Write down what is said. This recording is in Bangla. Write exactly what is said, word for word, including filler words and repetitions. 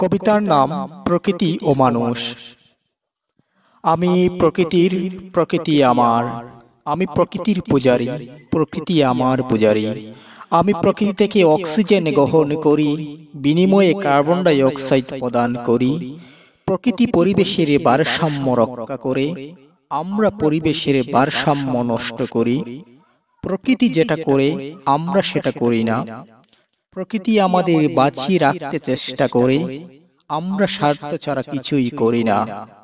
কবিতার নাম প্রকৃতি ও মানুষ। আমি প্রকৃতির, প্রকৃতি আমার। আমি প্রকৃতির পূজারী, প্রকৃতি আমার পূজারী। আমি প্রকৃতি থেকে অক্সিজেন গ্রহণ করি, বিনিময়ে কার্বন ডাই অক্সাইড প্রদান করি। প্রকৃতি পরিবেশের ভারসাম্য রক্ষা করে, আমরা পরিবেশের ভারসাম্য নষ্ট করি। প্রকৃতি যেটা করে আমরা সেটা করি না। প্রকৃতি আমাদের বাঁচিয়ে রাখতে চেষ্টা করে, আমরা স্বার্থ ছাড়া কিছুই করি না।